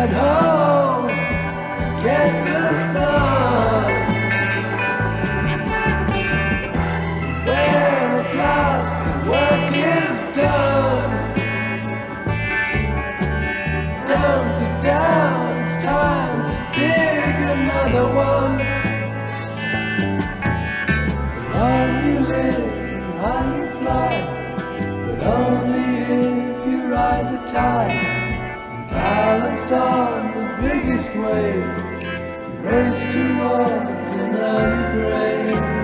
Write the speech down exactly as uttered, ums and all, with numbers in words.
head home, forget the sun. When at last the work is done, don't sit down, it's time to dig another one. Long you live and high you fly, but only if you ride the tide. Balanced on the biggest wave, you race towards an early grave.